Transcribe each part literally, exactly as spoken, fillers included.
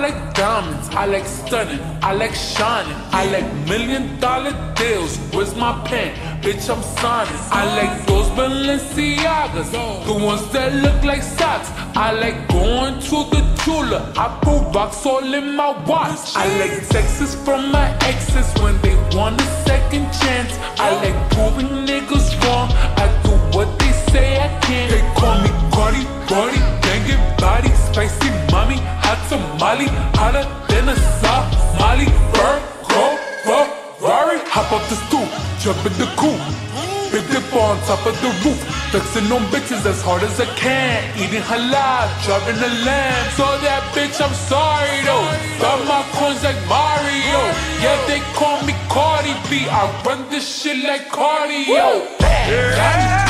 like diamonds, I like stunning, I like shining, I like million dollar deals. Where's my pen? Bitch, I'm signing. I like those Balenciagas, the ones that look like socks. I like going to the Tula, I put rocks all in my watch. I like texts from my exes when they want a second chance. I like proving niggas wrong, I do what they say I can. They call me Cardi, Cardi, banging body, spicy mommy, hot tamale, hotter than a Somali. Bird, go, Ferrari, hop up the stoop, jump in the coupe, big dip on top of the roof, flexing on bitches as hard as I can, eating halal, driving a lamb. So that bitch, I'm sorry though, got my coins like Mario. Yeah, they call me Cardi B, I run this shit like cardio. Yeah.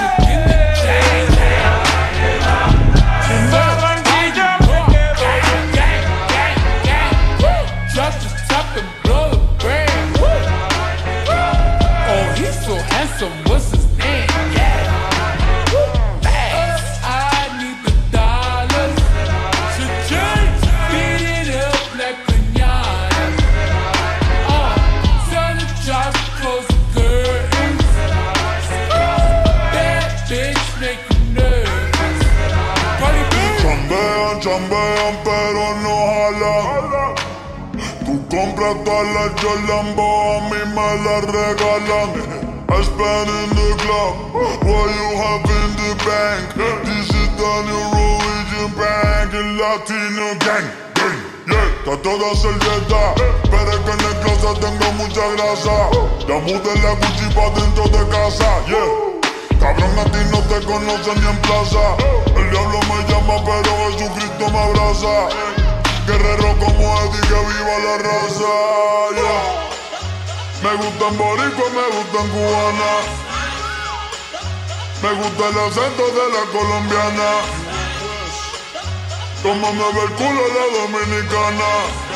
So what's his name? Yeah. I need the dollars to change, beat it up like pinata. Uh, tell the job to close the curtains. That bitch make you nervous. Cardi B. Chambean, chambean, pero no jalan. Tú compras todas las Jolambo, a mí me las regalan. I spend in the club, what you have in the bank. This is the new religion bank, el latino gang, gang, yeah. Trato de hacer dieta, pero es que en el closet tengo mucha grasa. Ya mudé la Gucci pa' dentro de casa, yeah. Cabrón, a ti no te conocen ni en plaza. El diablo me llama, pero Jesucristo me abraza. Guerrero como Eddie, que viva la raza, yeah. Me gustan boricua, me gustan cubana. Me gusta el acento de la colombiana. Como me ve el culo la dominicana.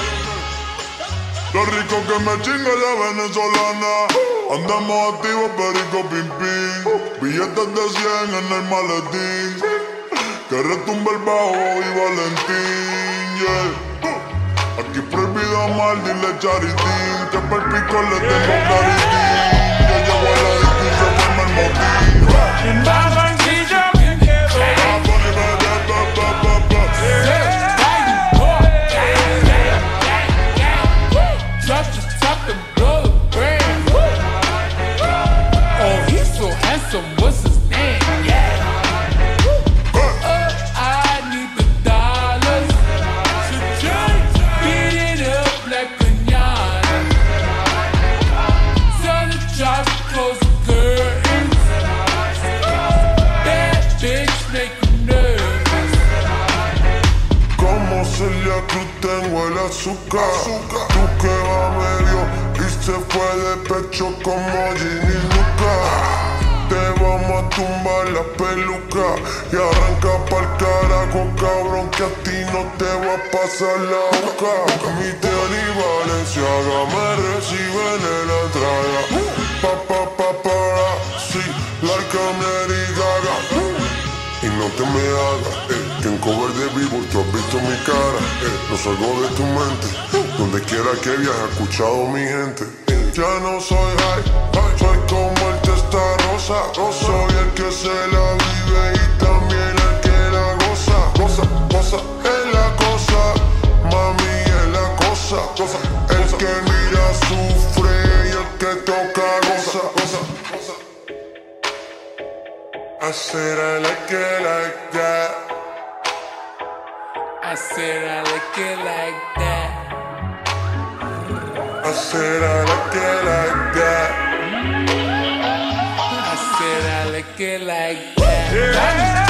Lo rico que me chinga la venezolana. Andamos activos, perico pim pim. Billetes de cien en el maletín. Que retumbe el bajo y Valentín, yeah. Aquí prohibido amar, dile charitín. Que per pico le tengo claritín. Yo llego a la disco y se forma el motín. En Barranquilla, drop the top and blow the brand. Oh, he's so handsome, what's his name? Yeah. Tengo el azúcar, tú que va medio y se fue de pecho como Ginny Luca. Te vamos a tumbar la peluca y arranca pa'l carajo, cabrón, que a ti no te va a pasar la boca. Mi Tony Valenciaga me recibe en la entrada. Pa pa pa para, sí, like a Lady Gaga. Y no te me hagas, eh, que en cover de vivo tú has visto mi cara, eh, no salgo de tu mente, donde quiera que viaje he escuchado mi gente. Ya no soy high, high, soy como el testarosa, soy el que se la vive y también el que la goza, goza, goza, es la cosa, mami es la cosa, goza, el que mira sufre y el que toca goza, goza, goza. I said I like it like that. I said I like it like that. I said I like it like that. I said I like it like that.